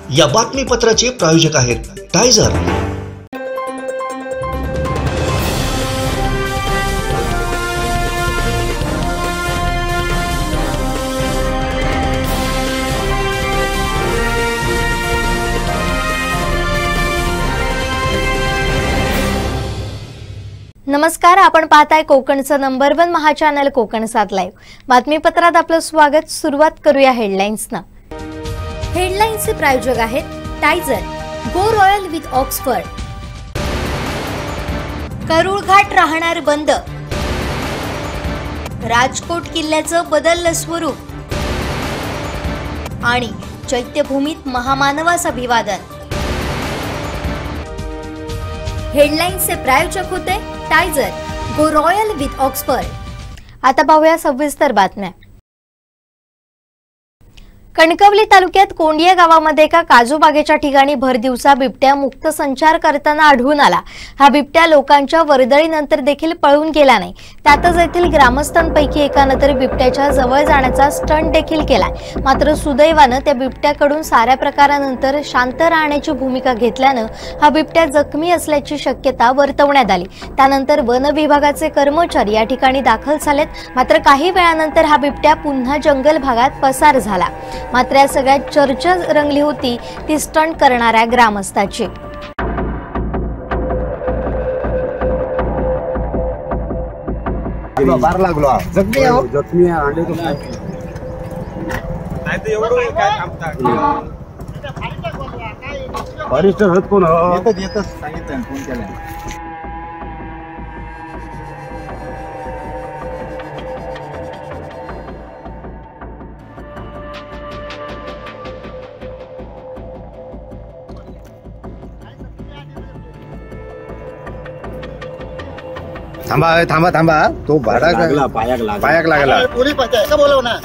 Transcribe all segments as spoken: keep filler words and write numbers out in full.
या बातमीपत्राचे प्रायोजक आहेत टायझर। नमस्कार, आपण पाहताय कोकणचं नंबर वन महा चॅनल कोकण सात लाईव्ह। बातमीपत्रात आपलं स्वागत। सुरुवात करूया हेडलाईन्सना। हेडलाईन्सचे प्रायोजक आहेत टायझर, go royal with Oxford. Karul Ghat राहणार बंद, राजकोट किल्ल्याचं बदललं स्वरूप आणि चैत्यभूमीत महामानवास अभिवादन। हेडलाईन्सचे प्रायोजक होते टायझर, गो रॉयल विथ ऑक्सफर्ड। आता पाहूया सविस्तर बातम्या। कणकवली तालुक्यात कोंडिया गावामध्ये एका काजू बागेच्या ठिकाणी भर दिवसा बिबट्या मुक्त संचार करताना आढळून आला। हा बिबट्या लोकांच्या वर्दळीनंतर देखील पळून गेला नाही। त्यातच येथील ग्रामस्थांपैकी एकानं तर बिबट्याच्या जवळ जाण्याचा स्टंट देखील केलाय। मात्र सुदैवानं त्या बिबट्याकडून साऱ्या प्रकारानंतर शांत राहण्याची भूमिका घेतल्यानं हा बिबट्या जखमी असल्याची शक्यता वर्तवण्यात आली। त्यानंतर वन विभागाचे कर्मचारी या ठिकाणी दाखल झालेत। मात्र काही वेळानंतर हा बिबट्या पुन्हा जंगल भागात पसार झाला। मात्र या सगळ्यात चर्चा रंगली होती ती स्टंट करणाऱ्या ग्रामस्थाची। बार लागलो जखमी आहे जखमी आहे आले तो नाही तर एवढं काय थांबता वरिष्ठ होत कोण येतच येतच सांगितलं फोन केला। थांबा थांबा थांबा तो भाडा लागला पायाक लागला पायाक लागला पोलीस का बोलव ना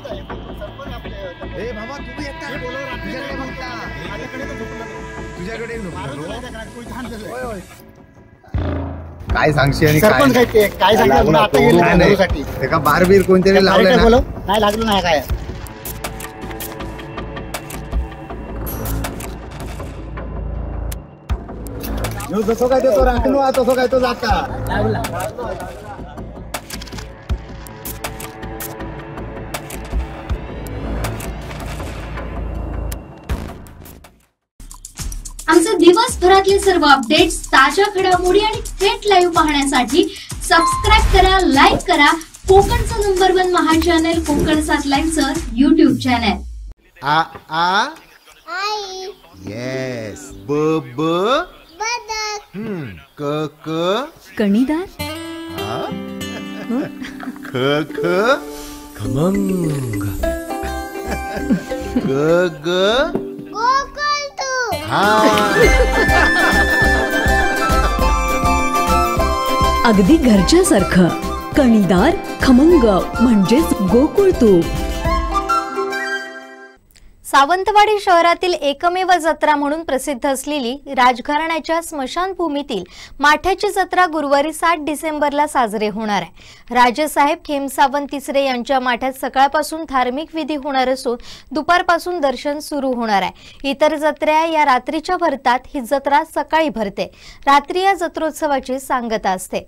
ए मामा तुम्ही एकटा बोलव तुझ्याकडे म्हणता माझ्याकडे तर झोपला तुझ्याकडे झोपला होय होय काय सांगशी आणि सरपंच काय ते काय सांगणार आता गेले साठी ते का बारबीर कोणतरी लावलं ना बोलव नाही लागलं नाही काय यो जसो काय तो राखनो तसो काय तो जाता आमचे दिवसभरातले सर्व अपडेट्स, ताज्या घडामोडी आणि थेट लाईव्ह पाहण्यासाठी सबस्क्राइब करा, लाईक करा कोकणचं नंबर वन महा चॅनल कोकण सात लाईव्हचं युट्यूब चॅनल। आ आ आई येस ब ब हम्म क क कणीदार ख ख खमंग ग ग गोकुळ तू अगदी घरच्यासारखं कणीदार खमंग म्हणजेच गोकुळ तूप। सावंतवाडी शहरातील एकमेव जत्रा म्हणून प्रसिद्ध असलेली राजघराण्याच्या स्मशानभूमीतील माठ्याची जत्रा गुरुवारी सात डिसेंबरला साजरी होणार आहे। राजेसाहेब खेमसावंत तिसरे यांच्या माठ्यात सकाळपासून धार्मिक विधी होणार असून दुपारपासून दर्शन सुरू होणार आहे। इतर जत्रा या रात्रीच्या भरतात, ही जत्रा सकाळी भरते। रात्री या जत्रोत्सवाची सांगता असते।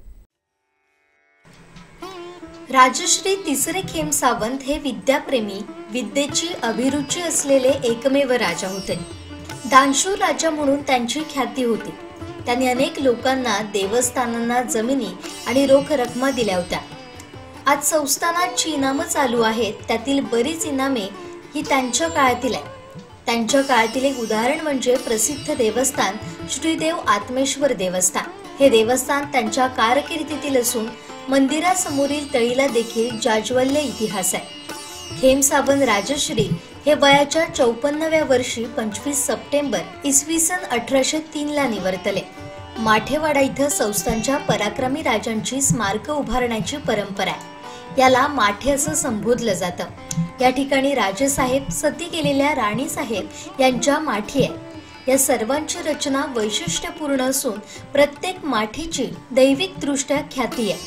राजश्री तिसरे खेमसावंत हे विद्याप्रेमी, विद्येची अभिरुची असलेले एकमेव राजा होते। दानशूर राजा म्हणून त्यांची ख्याती होती। त्यांनी अनेक लोकांना, देवस्थानांना जमिनी आणि रोख रकमा दिल्या होत्या। आज संस्थानात जी इनामं चालू आहेत त्यातील बरीच इनामे ही त्यांच्या काळातील आहे। त्यांच्या काळातील एक उदाहरण म्हणजे प्रसिद्ध देवस्थान श्रीदेव आत्मेश्वर देवस्थान। हे देवस्थान त्यांच्या कारकिर्दीतील असून मंदिरासमोरील तळीला देखील जाज्वल्य इतिहास आहे। खेमसावंत राजश्री हे वयाच्या चौपन्नाव्या वर्षी पंचवीस सप्टेंबर इसवी सन अठराशे तीन ला निवर्तले। माठेवाडा इथं संस्थांच्या पराक्रमी राजांची स्मारक उभारण्याची परंपरा आहे। याला माठे असं संबोधलं जातं। या ठिकाणी राजेसाहेब, सती गेलेल्या राणीसाहेब यांच्या माठी आहे। या सर्वांची रचना वैशिष्ट्यपूर्ण असून प्रत्येक माठीची दैविक दृष्ट्या ख्याती आहे।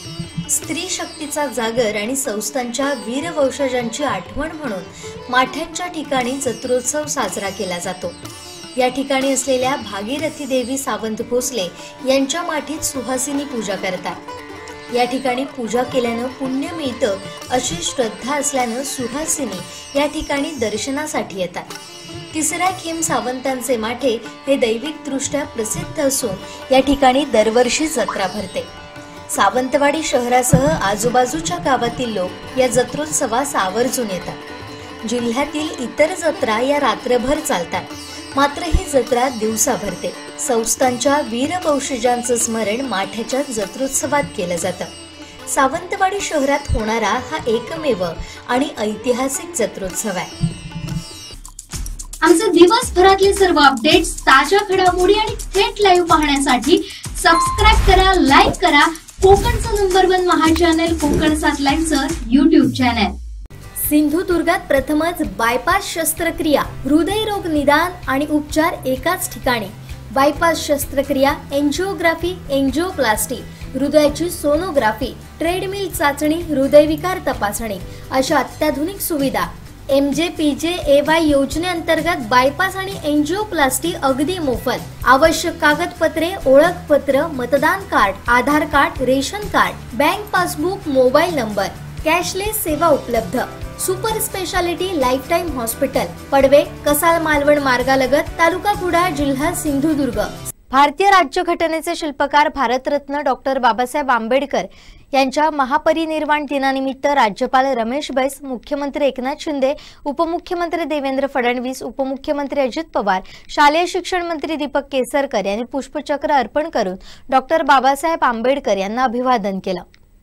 स्त्री शक्तीचा जागर आणि संस्थांच्या वीर वंशजांची आठवण म्हणून माठ्यांच्या ठिकाणी जत्रोत्सव साजरा केला जातो। या ठिकाणी असलेल्या भागीरथी देवी सावंत भोसले यांच्या माठीत सुहासिनी पूजा करतात। या ठिकाणी पूजा केल्यानं पुण्य मिळतं अशी श्रद्धा असल्यानं सुहासिनी या ठिकाणी दर्शनासाठी येतात। तिसऱ्या खेम सावंतांचे माठे हे दैविकदृष्ट्या प्रसिद्ध असून या ठिकाणी दरवर्षी जत्रा भरते। सावंतवाडी शहरासह आजूबाजूच्या गावातील लोक या जत्रोत्सवास आवर्जून येतात। जिल्ह्यातील इतर जत्रा या रात्रभर चालतात, मात्र ही जत्रा दिवसा भरते। संस्थांच्या वीर वंशजांचं स्मरण माठ्याच्या जत्रोत्सवात केलं जातं। सावंतवाडी शहरात होणारा हा एकमेव आणि ऐतिहासिक जत्रोत्सव आहे। आमचे दिवसभरातले सर्व अपडेट्स, ताज्या घडामोडी आणि थेट लाईव्ह पाहण्यासाठी सबस्क्राईब करा, लाईक करा कोकणचं नंबर वन महा चॅनल कोकण सात लाईनचं युट्यूब चॅनल। सिंधुदुर्गात प्रथमच बायपास शस्त्रक्रिया, हृदयरोग निदान आणि उपचार एकाच ठिकाणी। बायपास शस्त्रक्रिया, एंजिओग्राफी, एंजिओप्लास्टी, हृदयाची सोनोग्राफी, ट्रेडमिल चाचणी, हृदयविकार तपासणी अशा अत्याधुनिक सुविधा एम जे पी जे ए वाय योजनेअंतर्गत बायपास आणि एंजिओप्लास्टी अगदी मोफत। आवश्यक कागदपत्रे, ओळखपत्र, मतदान card, Aadhaar card, ration card, bank passbook, mobile number, cashless सेवा उपलब्ध। Super speciality life time hospital, Padave, Kasal Malvan मार्गालगत, तालुका कुडाळ, जिल्हा सिंधुदुर्ग। भारतीय राज्यघटनेचे शिल्पकार भारतरत्न डॉक्टर बाबासाहेब आंबेडकर यांच्या महापरिनिर्वाण दिनानिमित्त राज्यपाल रमेश बैस, मुख्यमंत्री एकनाथ शिंदे, उपमुख्यमंत्री देवेंद्र फडणवीस, उपमुख्यमंत्री अजित पवार, शालेय शिक्षण मंत्री दीपक केसरकर यांनी पुष्पचक्र अर्पण करून डॉक्टर बाबासाहेब आंबेडकर यांना अभिवादन केलं।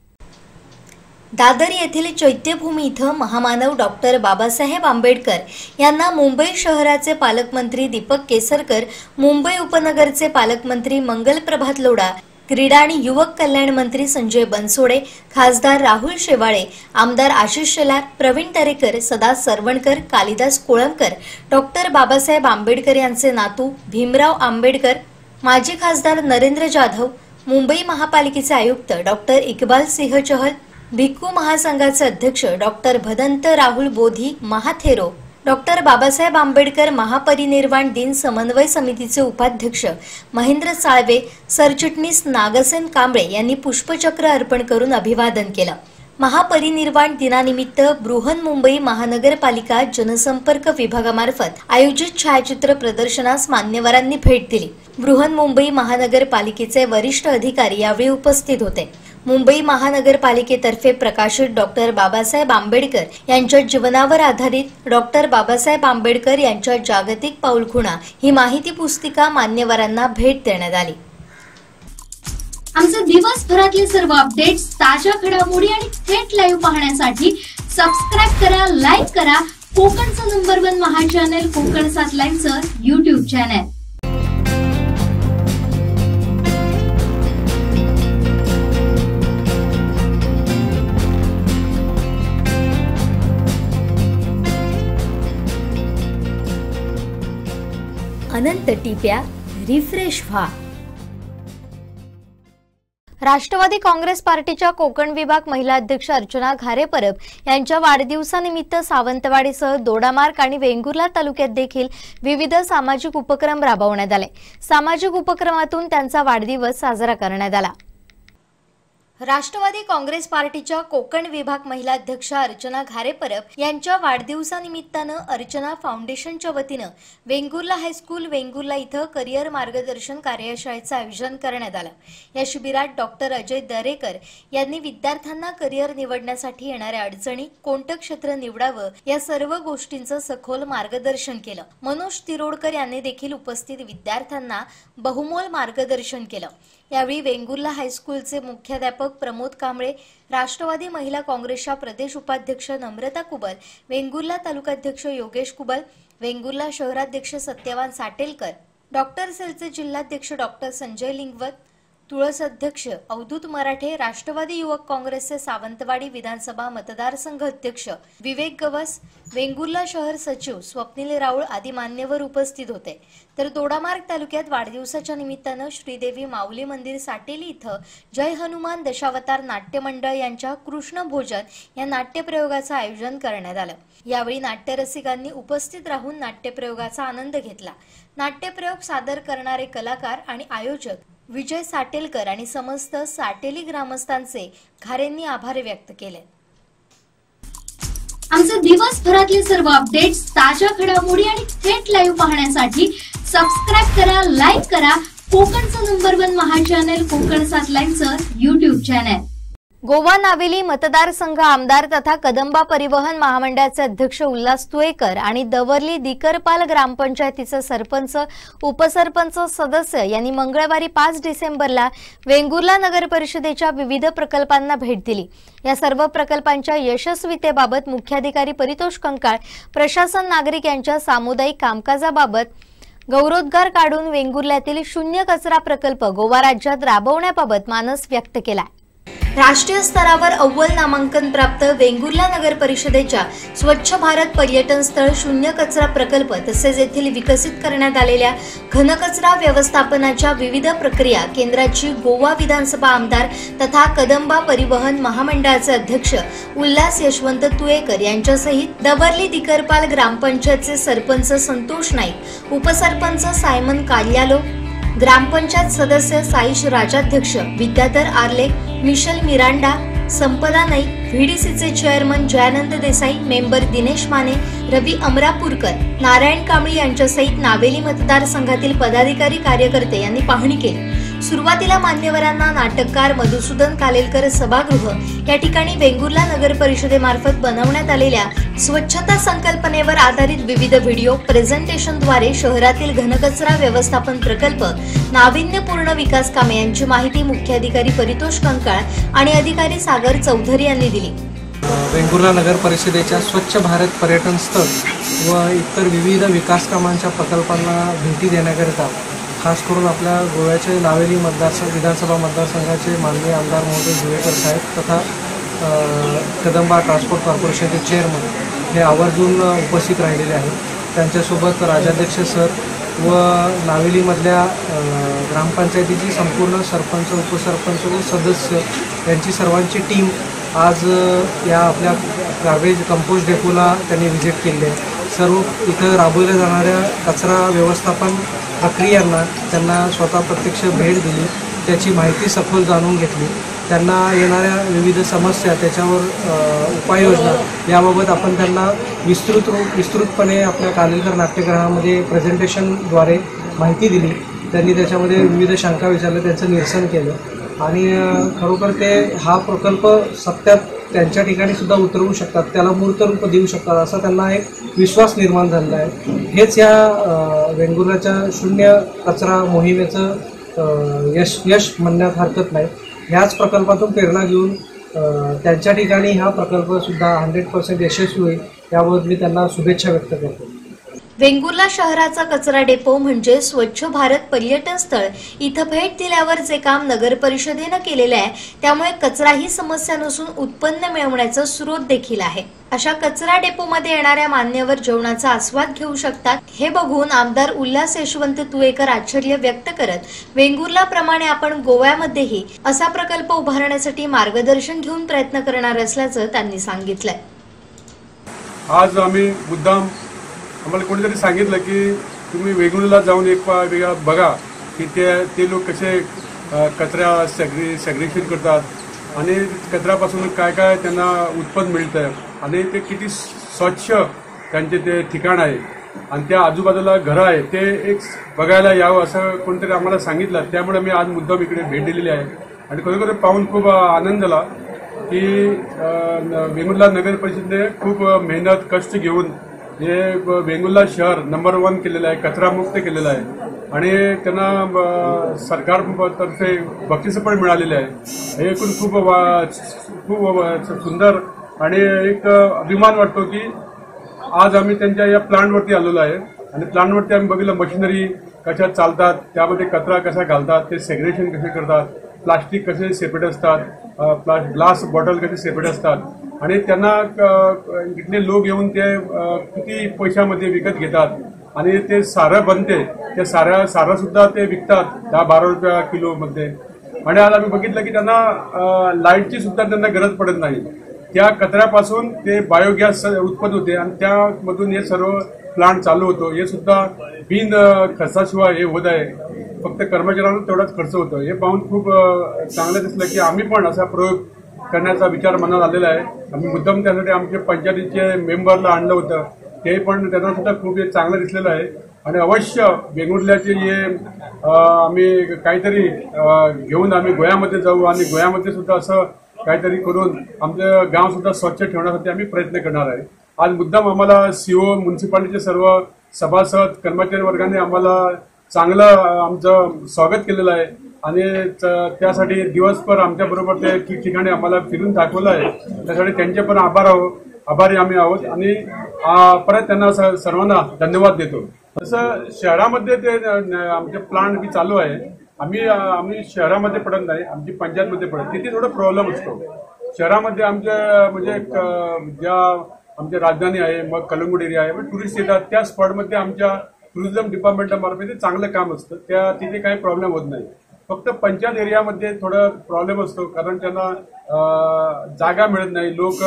दादर येथील चैत्यभूमी इथं महामानव डॉक्टर बाबासाहेब आंबेडकर यांना मुंबई शहराचे पालकमंत्री दीपक केसरकर, मुंबई उपनगरचे पालकमंत्री मंगल प्रभात लोढा, क्रीडा आणि युवक कल्याण मंत्री संजय बनसोडे, खासदार राहुल शेवाळे, आमदार आशिष शेलार, प्रवीण तरेकर, सदा सरवणकर, कालिदास कोळंबकर, डॉक्टर बाबासाहेब आंबेडकर यांचे नातू भीमराव आंबेडकर, माजी खासदार नरेंद्र जाधव, मुंबई महापालिकेचे आयुक्त डॉक्टर इकबाल सिंह चहल, भिक्खू महासंघाचे अध्यक्ष डॉक्टर भदंत राहुल बोधी महाथेरो, डॉक्टर बाबासाहेब आंबेडकर महापरिनिर्वाण दिन समन्वय समितीचे उपाध्यक्ष महेंद्र साळवे, सरचिटणीस नागसेन कांबळे यांनी पुष्पचक्र अर्पण करून अभिवादन केलं। महापरिनिर्वाण दिनानिमित्त बृहन्मुंबई महानगरपालिका जनसंपर्क विभागामार्फत आयोजित छायाचित्र प्रदर्शनास मान्यवरांनी भेट दिली। बृहन्मुंबई महानगरपालिकेचे वरिष्ठ अधिकारी यावेळी उपस्थित होते। मुंबई महानगरपालिकेतर्फे प्रकाशित डॉक्टर बाबासाहेब आंबेडकर यांच्या जीवनावर आधारित डॉक्टर बाबासाहेब आंबेडकर यांच्या जागतिक पाऊलखुणा ही माहिती पुस्तिका मान्यवरांना भेट देण्यात आली। आमचे दिवसभरातले सर्व अपडेट्स, ताज्या घडामोडी आणि थेट लाईव्ह पाहण्यासाठी सबस्क्राईब करा, लाईक करा कोकणचं नंबर वन महा चॅनल कोकण सात लाईनचं युट्यूब चॅनल। अनंत टिप्या, रिफ्रेश व्हा। राष्ट्रवादी काँग्रेस पार्टीच्या कोकण विभाग महिला अध्यक्ष अर्चना घारे परब यांच्या वाढदिवसानिमित्त सावंतवाडीसह दोडामार्ग आणि वेंगुर्ला तालुक्यात देखील विविध सामाजिक उपक्रम राबवण्यात आले। सामाजिक उपक्रमातून त्यांचा वाढदिवस साजरा करण्यात आला। राष्ट्रवादी काँग्रेस पार्टीच्या कोकण विभाग महिला अध्यक्ष अर्चना घारे परब यांच्या वाढदिवसानिमित्तानं अर्चना फाउंडेशनच्या वतीनं वेंगुर्ला हायस्कूल वेंगुर्ला इथं करिअर मार्गदर्शन कार्यशाळेचं आयोजन करण्यात आलं। या शिबिरात डॉक्टर अजय दरेकर यांनी विद्यार्थ्यांना करिअर निवडण्यासाठी येणाऱ्या अडचणी, कोणतं क्षेत्र निवडावं या सर्व गोष्टींचं सखोल मार्गदर्शन केलं। मनोज तिरोडकर यांनी देखील उपस्थित विद्यार्थ्यांना बहुमोल मार्गदर्शन केलं। यावेळी वेंगुर्ला हायस्कूलचे मुख्याध्यापक प्रमोद कांबळे, राष्ट्रवादी महिला काँग्रेसच्या प्रदेश उपाध्यक्ष नम्रता कुबल, वेंगुर्ला तालुकाध्यक्ष योगेश कुबल, वेंगुर्ला शहराध्यक्ष सत्यवान साटेलकर, डॉक्टर सेलचे जिल्हाध्यक्ष डॉक्टर संजय लिंगवत, तुळस अध्यक्ष अवधूत मराठे, राष्ट्रवादी युवक काँग्रेसचे सावंतवाडी विधानसभा मतदारसंघ अध्यक्ष विवेक गवस, वेंगुर्ला शहर सचिव स्वप्नील राऊळ आदी मान्यवर उपस्थित होते. तर दोडामार्ग तालुक्यात वाढदिवसाच्या निमित्तानं श्रीदेवी माऊली मंदिर साटेली इथं जय हनुमान दशावतार नाट्य मंडळ यांच्या कृष्ण भोजन या नाट्यप्रयोगाचं आयोजन करण्यात आलं. यावेळी नाट्यरसिकांनी उपस्थित राहून नाट्यप्रयोगाचा आनंद घेतला. नाट्यप्रयोग सादर करणारे कलाकार आणि आयोजक विजय साटेलकर आणि समस्त साटेली ग्रामस्थांचे खारेंनी आभार व्यक्त केले. आमचे दिवसभरातले सर्व अपडेट्स, ताज्या घडामोडी आणि थेट लाईव्ह पाहण्यासाठी सबस्क्राईब करा, लाईक करा कोकणचं नंबर वन महा चॅनल कोकण सात लाईनचं युट्यूब चॅनल. गोवा नावेली मतदारसंघ आमदार तथा कदंबा परिवहन महामंडळाचे अध्यक्ष उल्हास तुळेकर आणि दवर्ली दिकरपाल ग्रामपंचायतीचे सरपंच, उपसरपंच सदस्य यांनी मंगळवारी पाच डिसेंबरला वेंगुर्ला नगर परिषदेच्या विविध प्रकल्पांना भेट दिली. या सर्व प्रकल्पांच्या यशस्वीतेबाबत मुख्याधिकारी परितोष कंकाळ, प्रशासन, नागरिक यांच्या सामुदायिक कामकाजाबाबत गौरवोद्गार काढून वेंगुर्ल्यातील शून्य कचरा प्रकल्प गोवा राज्यात राबवण्याबाबत मानस व्यक्त केला. राष्ट्रीय स्तरावर अव्वल नामांकन प्राप्त वेंगुर्ला नगर परिषदेच्या स्वच्छ भारत पर्यटन स्थळ शून्य कचरा प्रकल्प तसेच येथील विकसित करण्यात आलेल्या घनकचरा व्यवस्थापनाच्या विविध प्रक्रिया केंद्राची गोवा विधानसभा आमदार तथा कदंबा परिवहन महामंडळाचे अध्यक्ष उल्हास यशवंत तुळेकर यांच्यासहित दवर्ली दिकरपाल ग्रामपंचायतचे सरपंच संतोष नाईक, उपसरपंच सायमन काल्यालो, ग्रामपंचायत सदस्य साईश राजाध्यक्ष, विद्याधर आर्ले, मिशेल मिरांडा, संपदा नाईक, व्हीडीसीचे चेअरमन जयानंद देसाई, मेंबर दिनेश माने, रवी अमरापूरकर, नारायण कांबळी यांच्यासहित नावेली मतदारसंघातील पदाधिकारी, कार्यकर्ते यांनी पाहणी केली. सुरुवातीला मान्यवरांना नाटककार मधुसूदन कालेलकर सभागृह या ठिकाणी वेंगुर्ला नगर परिषदेमार्फत बनवण्यात आलेल्या स्वच्छता संकल्पनेवर आधारित विविध व्हिडिओ प्रेझेंटेशनद्वारे शहरातील घनकचरा व्यवस्थापन प्रकल्प, नाविन्यपूर्ण विकास कामे यांची माहिती मुख्याधिकारी परितोष कंकाळ आणि अधिकारी सागर चौधरी यांनी दिली. वेंगुर्ला नगर परिषदेच्या स्वच्छ भारत पर्यटन स्थळ व इतर विविध विकास कामांच्या प्रकल्पांना भेटी देण्याकरिता खास करून आपल्या गोव्याचे नावेली मतदारसंघ विधानसभा मतदारसंघाचे माननीय आमदार महोदय जुवेकर साहेब तथा कदंबा ट्रान्सपोर्ट कॉर्पोरेशनचे चेअरमन हे आवर्जून उपस्थित राहिलेले आहेत. त्यांच्यासोबत राजाध्यक्ष सर व नावेलीमधल्या ग्रामपंचायतीची संपूर्ण सरपंच, उपसरपंच व सदस्य यांची सर्वांची टीम आज या आपल्या गार्बेज कंपोस्ट डेपोला त्यांनी व्हिजिट केली आहे. सर्व इथं राबवल्या जाणाऱ्या कचरा व्यवस्थापन प्रक्रियांना त्यांना स्वतः प्रत्यक्ष भेट दिली, त्याची माहिती सखोल जाणून घेतली. त्यांना येणाऱ्या विविध समस्या, त्याच्यावर उपाययोजना याबाबत आपण त्यांना विस्तृत विस्तृतपणे आपल्या कालेलकर नाट्यगृहामध्ये प्रेझेंटेशनद्वारे माहिती दिली. त्यांनी त्याच्यामध्ये विविध शंका विचारल्या, त्यांचं निरसन केलं आणि खरोखर ते हा प्रकल्प सत्यात त्यांच्या ठिकाणी सुद्धा उतरवू शकतात, त्याला मूर्त रूप देऊ शकतात असा त्यांना एक विश्वास निर्माण झालेला आहे. हेच या वेंगुर्ल्याच्या शून्य कचरा मोहिमेचं यश यश म्हणण्यात हरकत नाही. ह्याच प्रकल्पातून प्रेरणा घेऊन त्यांच्या ठिकाणी हा प्रकल्पसुद्धा हंड्रेड पर्सेंट यशस्वी होईल याबाबत मी त्यांना शुभेच्छा व्यक्त करतो. वेंगुर्ला शहराचा कचरा डेपो म्हणजे स्वच्छ भारत पर्यटन स्थळ इथं भेट दिल्यावर जे काम नगर परिषदेनं केलेलं आहे त्यामुळे कचरा ही समस्या नसून उत्पन्न मिळवण्याचा स्रोत देखील आहे. अशा कचरा डेपोमध्ये येणाऱ्या मान्यवर जेवणाचा आस्वाद घेऊ शकतात हे बघून आमदार उल्हास यशवंत तुळेकर आश्चर्य व्यक्त करत वेंगुर्लाप्रमाणे आपण गोव्यामध्येही असा प्रकल्प उभारण्यासाठी मार्गदर्शन घेऊन प्रयत्न करणार असल्याचं त्यांनी सांगितलंय. आज आम्ही मुद्दाम आम्हाला कोणीतरी सांगितलं की तुम्ही वेंगुर्ला जाऊन एक वेगळा बघा की ते ते लोक कसे कचरा सॅग्री सॅग्रेशन करतात आणि कचऱ्यापासून काय काय त्यांना उत्पन्न मिळतं आणि ते किती स्वच्छ त्यांचे ते ठिकाण आहे आणि त्या आजूबाजूला घरं आहे ते एक बघायला यावं असं कोणतरी आम्हाला सांगितलं. त्यामुळे मी आज मुद्दाम इकडे भेट दिलेली आहे आणि खरोखर पाहून खूप आनंद झाला की वेंगुर्ला नगर परिषदेने खूप मेहनत कष्ट घेऊन हे वेंगुर्ला शहर नंबर वन केलेलं आहे, कचरामुक्त केलेलं आहे आणि त्यांना सरकारतर्फे बक्षीस पण मिळालेले आहे. हे ऐकून खूप खूप सुंदर आणि एक अभिमान वाटतो की आज आम्ही त्यांच्या या प्लांटवरती आलेलो आहे आणि प्लांटवरती आम्ही बघितलं मशिनरी कशा चालतात, त्यामध्ये कचरा कसा घालतात, ते सेग्रेशन कसे करतात, प्लास्टिक कसे सेपरेट असतात, ग्लास बॉटल कसे सेपरेट असतात आणि त्यांना इथले लोक येऊन ते किती पैशामध्ये विकत घेतात आणि ते सारं बनते, ते साऱ्या सारं सुद्धा ते विकतात दहा बारा रुपया किलो मध्ये. आणि आज आम्ही बघितलं की त्यांना लाईटची सुद्धा त्यांना गरज पडत नाही. त्या कचऱ्यापासून ते बायोगॅस उत्पन्न होते आणि त्यामधून हे सर्व प्लांट चालू होतो. हे सुद्धा बिन खर्चाशिवाय हे होत आहे. फक्त कर्मचाऱ्यांना तेवढाच खर्च होतो. हे पाहून खूप चांगलं दिसलं की आम्ही पण असा प्रयोग करण्याचा विचार मनात आलेला आहे. आम्ही मुद्दाम त्यासाठी आमच्या पंचायतीचे मेंबरला आणलं होतं. ते पण त्यांना सुद्धा खूप चांगलं दिसलेलं आहे. आणि अवश्य वेंगुर्ल्याचे हे आम्ही काहीतरी घेऊन आम्ही गोव्यामध्ये जाऊ आणि गोव्यामध्ये सुद्धा असं काहीतरी करून आमचं गाव सुद्धा स्वच्छ ठेवण्यासाठी आम्ही प्रयत्न करणार आहे. आज मुद्दाम आम्हाला सीओ म्युन्सिपालिटीचे सर्व सभासद कर्मचारी वर्गाने आम्हाला चांगलं आमचं स्वागत केलेलं आहे आणि त्यासाठी दिवसभर आमच्या बरोबर ते ठिकठिकाणी आम्हाला फिरून दाखवलं आहे. त्यासाठी त्यांचे पण आभार आहोत आभारी आम्ही आहोत आणि परत त्यांना सर्वांना धन्यवाद देतो. तसं शहरामध्ये ते आमचे प्लांट बी चालू आहे. आम्ही आम्ही शहरामध्ये पडत नाही, आमची पंचायतमध्ये पडत. तिथे थोडा प्रॉब्लेम असतो. शहरामध्ये आमच्या म्हणजे ज्या आमच्या राजधानी आहे, मग कलंगूट एरिया आहे, टुरिस्ट येतात त्या स्पॉटमध्ये आमच्या टुरिझम डिपार्टमेंटमार्फत चांगलं काम असतं. त्या तिथे काही प्रॉब्लेम होत नाही. फक्त पंचायत एरियामध्ये थोडा प्रॉब्लेम असतो कारण त्यांना जागा मिळत नाही. लोक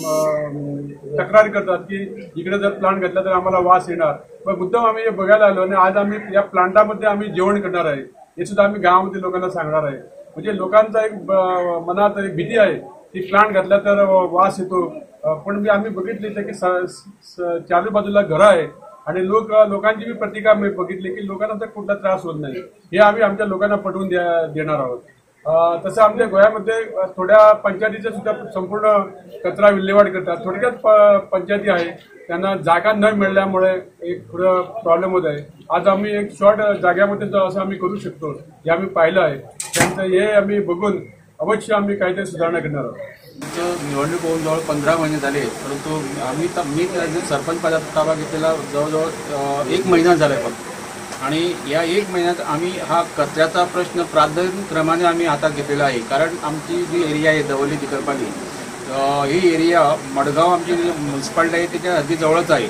तक्रार करतात की इकडे जर प्लांट घातला तर आम्हाला वास येणार. पण मुद्दाम आम्ही बघायला आलो आणि आज आम्ही या प्लांटामध्ये आम्ही जेवण करणार आहे. हे सुद्धा आम्ही गावामध्ये लोकांना सांगणार आहे. म्हणजे लोकांचा एक मनात एक भीती आहे की प्लांट घातला तर वास येतो. पण मी आम्ही बघितले की चारी बाजूला घरं आहे आणि लोक लोकांची बी प्रतिक्रिया मी बघितली की लोकांना तर कुठला त्रास होत नाही. हे आम्ही आमच्या लोकांना पटवून देणार आहोत. तसं आमच्या गोव्यामध्ये थोड्या पंचायतीच्या सुद्धा संपूर्ण कचरा विल्हेवाट करतात. थोडक्यात पंचायती आहे त्यांना जागा न मिळाल्यामुळे एक थोडं प्रॉब्लेम होत आहे. आज आम्ही एक शॉर्ट जाग्यामध्ये असं आम्ही करू शकतो हे आम्ही पाहिलं आहे. त्यांचं हे आम्ही बघून अवश्य आम्ही काहीतरी सुधारणा करणार आहोत. निवडणूक होऊन जवळ पंधरा महिने झाले, परंतु आम्ही मी सरपंच पदाचा ताबा घेतलेला जवळजवळ एक महिना झाला आहे फक्त. आणि या एक महिन्यात आम्ही हा कचऱ्याचा प्रश्न प्राधान्यक्रमाने आम्ही हातात घेतलेला आहे. कारण आमची जी एरिया आहे दवली तिकरपाली ही एरिया मडगाव आमची म्युन्सिपालिटी आहे त्याच्या अगदी जवळच आहे.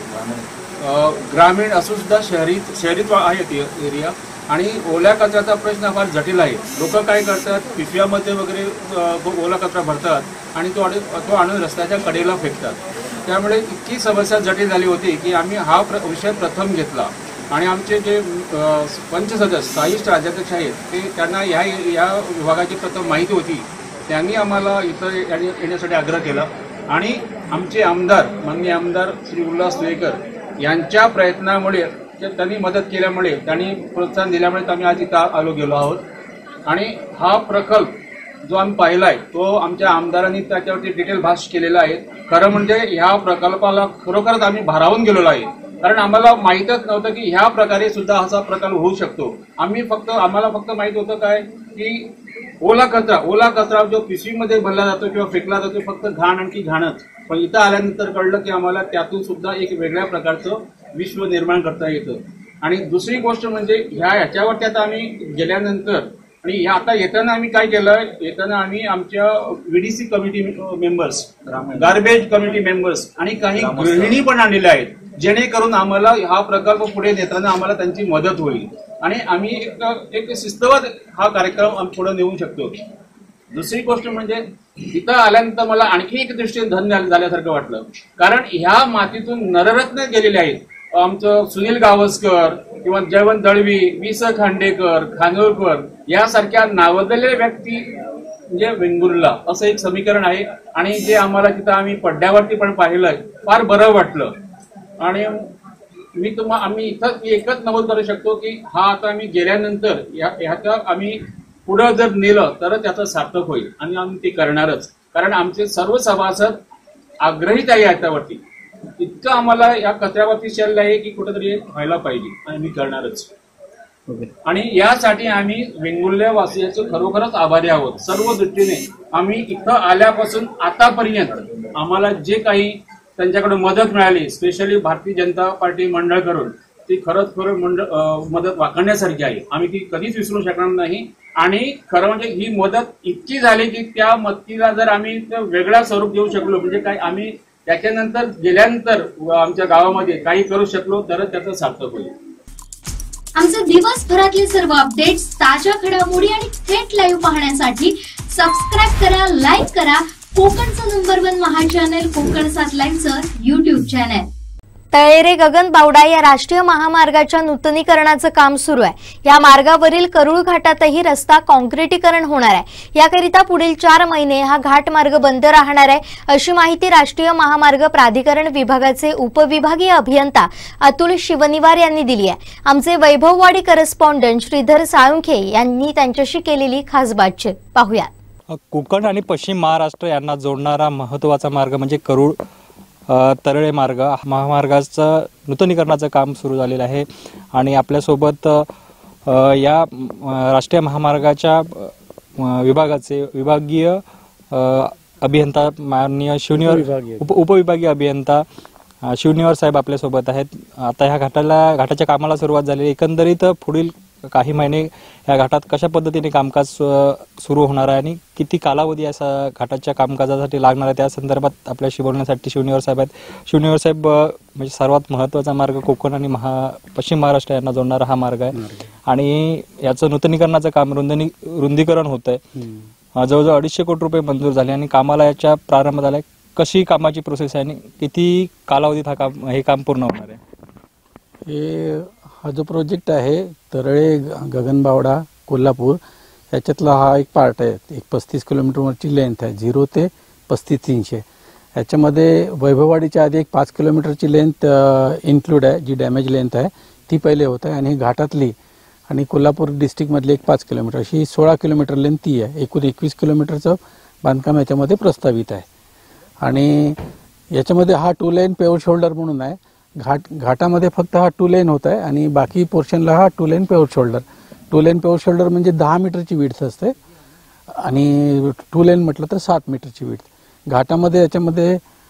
ग्रामीण असून सुद्धा शहरी शहरीत आहे ती एरिया. आणि ओल्या कचऱ्याचा प्रश्न फार जटिल आहे. लोक काय करतात पिशव्यामध्ये वगैरे ओला कचरा भरतात आणि तो तो आणून रस्त्याच्या कडेला फेकतात. त्यामुळे इतकी समस्या जटिल झाली होती की आम्ही हा प्र विषय प्रथम घेतला आणि आमचे जे पंचसदस्य स्थायी राज्याध्यक्ष आहेत ते त्यांना ह्या या विभागाची प्रथम माहिती होती. त्यांनी आम्हाला इथं येण्यासाठी आग्रह केला आणि आमचे आमदार माननीय आमदार श्री उल्हास सुयेकर यांच्या प्रयत्नामुळे त्यांनी मदत केल्यामुळे त्यांनी प्रोत्साहन दिल्यामुळे आम्ही आज इथं आलो गेलो आहोत. आणि हा प्रकल्प जो आम्ही पाहिला आहे तो आमच्या आमदारांनी त्याच्यावरती डिटेल भाष्य केलेला आहे. खरं म्हणजे ह्या प्रकल्पाला खरोखरच आम्ही भारावून गेलेलो आहे. कारण आम्हाला माहीतच नव्हतं की ह्या प्रकारे सुद्धा असा प्रकल्प होऊ शकतो. आम्ही फक्त आम्हाला फक्त माहित होतं काय की ओला कचरा ओला कचरा जो पिशवीमध्ये भरला जातो किंवा फेकला जातो फक्त घाण आणखी घाणच. पण इथं आल्यानंतर कळलं की आम्हाला त्यातून सुद्धा एक वेगळ्या प्रकारचं विश्व निर्माण करता येतं. आणि दुसरी गोष्ट म्हणजे ह्या ह्याच्यावरती आता आम्ही गेल्यानंतर आणि ह्या आता येताना आम्ही काय केलं येताना आम्ही आमच्या VDC committee members garbage committee members आणि काही गृहिणी पण आणलेल्या आहेत जेणेकरून आम्हाला हा प्रकल्प पुढे नेताना आम्हाला त्यांची मदत होईल आणि आम्ही एक एक शिस्तबद्ध हा कार्यक्रम आम्ही पुढे नेऊ शकतो. दुसरी गोष्ट म्हणजे इथं आल्यानंतर मला आणखी एक दृष्टीने धन्य झाल्यासारखं वाटलं. कारण ह्या मातीतून नररत्न गेलेले आहेत. आमचं सुनील गावस्कर किंवा जयवंत दळवी, वि स खांडेकर, खानोलकर यासारख्या नावाजलेल्या व्यक्ती म्हणजे वेंगुर्ला असं एक समीकरण आहे. आणि जे आम्हाला तिथं आम्ही पड्ड्यावरती पण पाहिलंय फार बरं वाटलं. आणि मी तुम्हाला आम्ही इथं एकच नमूद करू शकतो की हा आता आम्ही गेल्यानंतर ह्याचं आम्ही पुढं जर नेलं तर त्याचं सार्थक होईल आणि आम्ही ते करणारच. कारण आमचे सर्व सभासद आग्रहीत आहे याच्यावरती. इतकं आम्हाला या कचऱ्यावरती चाललं आहे की कुठेतरी व्हायला पाहिजे आणि मी करणारच. आणि यासाठी आम्ही वेंगुर्ल्या वासियांचे खरोखरच आभारी आहोत. सर्व दृष्टीने आम्ही इथं आल्यापासून आतापर्यंत आम्हाला जे काही त्यांच्याकडे मदत मिळाली स्पेशली भारतीय जनता पार्टी मंडळ करून ती खरंच खरं मंड मदत वाखाणण्यासारखी आहे. आम्ही ती कधीच विसरू शकणार नाही. आणि खरं म्हणजे ही मदत इतकी झाली की त्या मदतीला जर आम्ही वेगळा स्वरूप देऊ शकलो, म्हणजे काय आम्ही त्याच्यानंतर गेल्यानंतर आमच्या गावामध्ये काही करू शकलो तरच त्याचं सार्थक होईल. आमचे दिवसभरातले सर्व अपडेट्स, ताज्या घडामोडी आणि थेट लाईव्ह पाहण्यासाठी सबस्क्राईब करा, लाईक करा कोकणचं नंबर वन महा चॅनल कोकण सात लाईव्हचं युट्यूब चॅनल. तळेरे गगन बावडा या राष्ट्रीय महामार्गाच्या नूतनीकरणाचं काम सुरू आहे. या मार्गावरील करूळ घाटातही रस्ता कॉन्क्रिटीकरण होणार आहे. याकरिता पुढील चार महिने हा घाट मार्ग बंद राहणार आहे, अशी माहिती राष्ट्रीय महामार्ग प्राधिकरण विभागाचे उपविभागीय अभियंता अतुल शिवनिवार यांनी दिली आहे. आमचे वैभववाडी करस्पॉन्डंट श्रीधर साळुंखे यांनी त्यांच्याशी केलेली खास बातचीत पाहूयात. कोकण आणि पश्चिम महाराष्ट्र यांना जोडणारा महत्त्वाचा मार्ग म्हणजे करूळ तळेरे मार्ग. महामार्गाचं नूतनीकरणाचं काम सुरू झालेलं आहे आणि आपल्यासोबत या राष्ट्रीय महामार्गाच्या विभागाचे विभागीय अभियंता माननीय शिवनिवार उप उपविभागीय अभियंता शिवनिवार साहेब आपल्यासोबत आहेत. आता ह्या घाटाला घाटाच्या कामाला सुरुवात झाली. एकंदरीत पुढील काही महिने या घाटात कशा पद्धतीने कामकाज सुरू होणार आहे आणि किती कालावधी असा घाटाच्या कामकाजासाठी लागणार आहे त्या संदर्भात आपल्याशी बोलण्यासाठी शिवनिवार साहेब आहेत. शिवनिवार साहेब, म्हणजे सर्वात महत्त्वाचा मार्ग कोकण आणि महा पश्चिम महाराष्ट्र यांना जोडणारा हा मार्ग आहे आणि याचं नूतनीकरणाचं काम रुंदनी रुंदीकरण होत आहे. जवळजवळ अडीचशे कोटी रुपये मंजूर झाले आणि कामाला याच्या प्रारंभ झालाय. कशी कामाची प्रोसेस आहे आणि किती कालावधीत हा काम हे काम पूर्ण होणार आहे? हे हा जो प्रोजेक्ट आहे तळेरे गगनबावडा कोल्हापूर याच्यातला हा एक पार्ट आहे. एक पस्तीस किलोमीटरवरची लेंथ आहे, झिरो ते पस्तीस तीनशे. याच्यामध्ये वैभववाडीच्या आधी एक पाच किलोमीटरची लेंथ इन्क्लूड आहे, जी डॅमेज लेंथ आहे ती पहिले होत आहे आणि घाटातली आणि कोल्हापूर डिस्ट्रिक्टमधली एक पाच किलोमीटर अशी सोळा किलोमीटर लेंथ ती आहे. एकूण एकवीस किलोमीटरचं बांधकाम याच्यामध्ये प्रस्तावित आहे आणि याच्यामध्ये हा टू लेन पेवर शोल्डर म्हणून आहे. घाट घाटामध्ये फक्त हा टू लेन होत आहे आणि बाकी पोर्शनला हा टू लेन पेवर शोल्डर. टू लेन पेवर शोल्डर म्हणजे दहा मीटरची विड्थ असते आणि टू लेन म्हटलं तर सात मीटरची विड्थ. घाटामध्ये याच्यामध्ये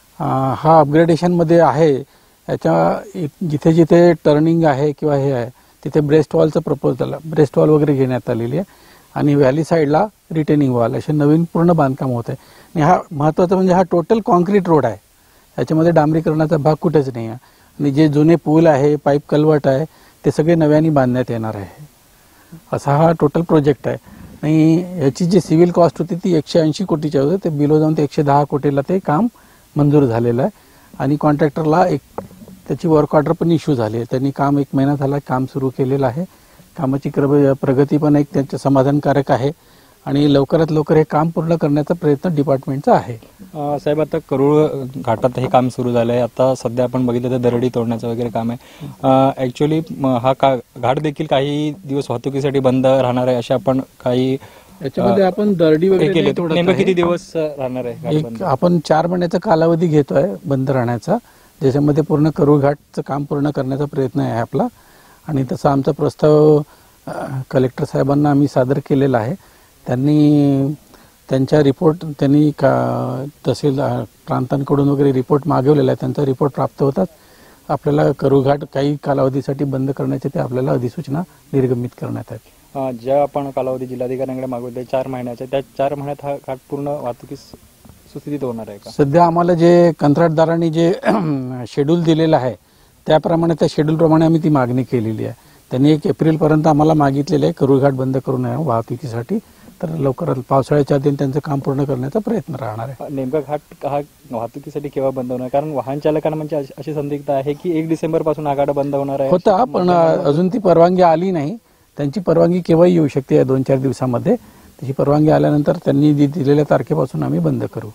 हा अपग्रेडेशनमध्ये आहे. याच्या जिथे जिथे टर्निंग आहे किंवा हे आहे तिथे ब्रेस्ट वॉलचं प्रपोजल ब्रेस्ट वॉल वगैरे घेण्यात आलेली आहे आणि व्हॅली साईडला रिटेनिंग वॉल असे नवीन पूर्ण बांधकाम होत आहे. आणि हा महत्त्वाचा म्हणजे हा टोटल कॉन्क्रीट रोड आहे. याच्यामध्ये डांबरीकरणाचा भाग कुठेच नाही आहे आणि जे जुने पूल आहे, पाईप कल्वर्ट आहे ते सगळे नव्याने बांधण्यात येणार आहे. असा हा टोटल प्रोजेक्ट आहे आणि याची जी सिव्हिल कॉस्ट होती ती एकशे ऐंशी कोटीची होती. ते बिलो जाऊन ते एकशे दहा कोटीला ते काम मंजूर झालेलं आहे आणि कॉन्ट्रॅक्टरला एक त्याची वर्क ऑर्डर पण इश्यू झाली आहे. त्यांनी काम एक महिना झाला काम सुरू केलेलं आहे. कामाची प्रगती पण एक त्यांच्या समाधानकारक आहे आणि लवकरात लवकर हे काम पूर्ण करण्याचा प्रयत्न डिपार्टमेंटचा आहे. साहेब, आता करूळ घाटात हे काम सुरू झालं आहे. आता सध्या आपण बघितलं तर दरडी तोडण्याचं वगैरे काम आहे. ऍक्च्युअली हा का घाट देखील काही दिवस वाहतुकीसाठी बंद राहणार आहे अशा आपण काही याच्यामध्ये आपण दरडी वगैरे नेमकं किती दिवस राहणार आहे? एक आपण चार महिन्याचा कालावधी घेतोय बंद राहण्याचा, ज्याच्यामध्ये पूर्ण करूळ घाटचं काम पूर्ण करण्याचा प्रयत्न आहे आपला आणि तसा आमचा प्रस्ताव कलेक्टर साहेबांना आम्ही सादर केलेला आहे. त्यांनी त्यांच्या रिपोर्ट त्यांनी का तहसील प्रांतांकडून वगैरे रिपोर्ट मागवलेला आहे. त्यांचा रिपोर्ट प्राप्त होताच आपल्याला करूळ घाट काही कालावधीसाठी बंद करण्याचे ते आपल्याला अधिसूचना निर्गमित करण्यात आली. ज्या आपण कालावधी जिल्हाधिकाऱ्यांकडे मागवले चार महिन्याच्या, त्या चार महिन्यात हा घाट पूर्ण वाहतुकीस सुस्थितीत होणार आहे का? सध्या आम्हाला जे कंत्राटदारांनी जे शेड्यूल दिलेलं आहे त्याप्रमाणे त्या शेड्यूलप्रमाणे आम्ही ती मागणी केलेली आहे. त्यांनी एक एप्रिलपर्यंत आम्हाला मागितलेलं आहे करूळ घाट बंद करू नये वाहतुकीसाठी. तर लवकरात पावसाळ्याच्या आधी त्यांचं काम पूर्ण करण्याचा प्रयत्न राहणार आहे. नेमका घाट हा वाहतुकीसाठी केव्हा बंद होणार? कारण वाहन चालकांना म्हणजे अशी संदिग्धता आहे की एक डिसेंबर पासून हा घाट बंद होणार आहे. होता पण अजून ती परवानगी आली नाही. त्यांची परवानगी केव्हाही येऊ शकते दोन चार दिवसामध्ये. त्याची परवानगी आल्यानंतर त्यांनी दिलेल्या तारखेपासून आम्ही बंद करू.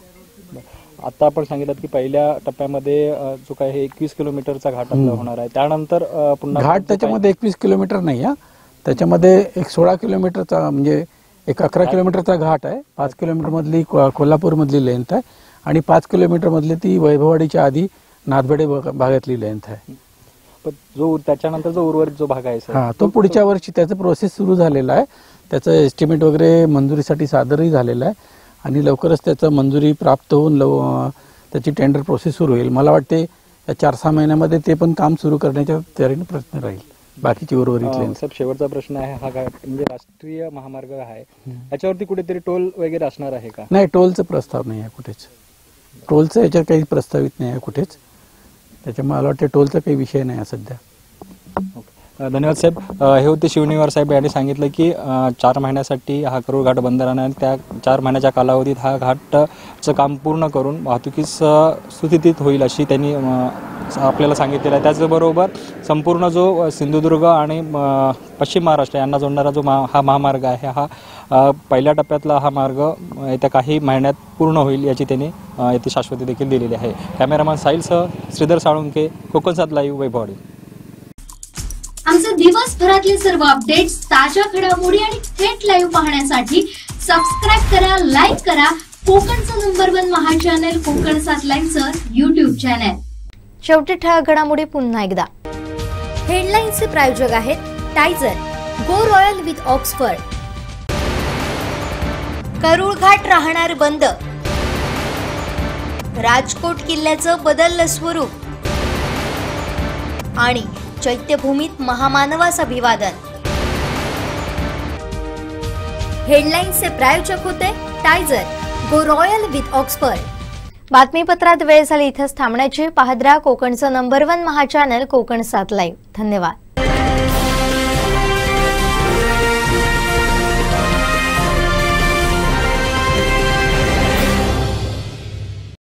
आता आपण सांगितलं की पहिल्या टप्प्यामध्ये जो काय हे एकवीस किलोमीटरचा घाट होणार आहे, त्यानंतर पुन्हा घाट त्याच्यामध्ये एकवीस किलोमीटर नाही आहे, त्याच्यामध्ये एक सोळा किलोमीटरचा म्हणजे एक अकरा किलोमीटरचा घाट आहे. पाच किलोमीटर मधली कोल्हापूर मधली लेंथ आहे आणि पाच किलोमीटर मधली ती वैभववाडीच्या आधी नाथबडे भागातली लेंथ आहे. जो त्याच्यानंतर जो उर्वरित जो भाग आहे हा तो पुढच्या वर्षी त्याचं प्रोसेस सुरू झालेला आहे. त्याचं एस्टिमेट वगैरे मंजुरीसाठी सादरही झालेलं आहे आणि लवकरच त्याचं मंजुरी प्राप्त होऊन लव त्याची टेंडर प्रोसेस सुरू होईल. मला वाटते या चार सहा महिन्यामध्ये ते पण काम सुरू करण्याच्या तयारीने प्रयत्न राहील. बाकीची उर्वरित अं, लेन साहेब शेवटचा प्रश्न आहे, हा घाट म्हणजे राष्ट्रीय महामार्ग आहे, याच्यावरती कुठेतरी टोल वगैरे असणार आहे का? नाही, टोलचा प्रस्ताव नाही आहे कुठेच. टोलचं याच्यात काही प्रस्तावित नाही आहे कुठेच, त्याच्यामुळे मला वाटतं टोलचा काही विषय नाही आहे सध्या. अ, धन्यवाद साहेब. अ, हे होते शिवनिवार साहेब यांनी सांगितलं की अ, चार महिन्यासाठी हा करूळ घाट बंद राहणार आणि त्या चार महिन्याच्या कालावधीत हा घाटचं काम पूर्ण करून वाहतुकीस अ, सुस्थितीत होईल अशी त्यांनी अ, आपल्याला सांगितलेलं आहे. त्याचबरोबर संपूर्ण जो सिंधुदुर्ग आणि अ, पश्चिम महाराष्ट्र यांना जोडणारा जो मा हा महामार्ग आहे, हा अ, पहिल्या टप्प्यातला हा मार्ग अ, येत्या काही महिन्यात पूर्ण होईल याची त्यांनी अ, येथे शाश्वती देखील दिलेली आहे. कॅमेरामॅन साहिलसह श्रीधर साळुंके, कोकण सात लाईव्ह, वैभववाडी. आमचे दिवसभरातले सर्व अपडेट्स, ताज्या घडामोडी आणि थेट लाईव्ह पाहण्यासाठी सबस्क्राईब करा, लाईक करा कोकणचं नंबर वन महा चॅनल कोकण सात लाईव्हचं युट्यूब चॅनल. शेवटी ठळक घडामोडी पुन्हा एकदा. हेडलाईन्सचे प्रायोजक आहेत टायझर, go royal with Oxford. Karul Ghat राहणार बंद, राजकोट किल्ल्याचं बदललं स्वरूप आणि चैत्यभूमीत महामानवास अभिवादन. हेडलाईन्सचे प्रायोजक होते टायझर, गो रॉयल विथ ऑक्सफर्ड. बातमीपत्रात वेळ झाली इथंच थांबण्याची. पाहत राहा कोकणचं नंबर वन महा चॅनल कोकण सात लाईव्ह. धन्यवाद.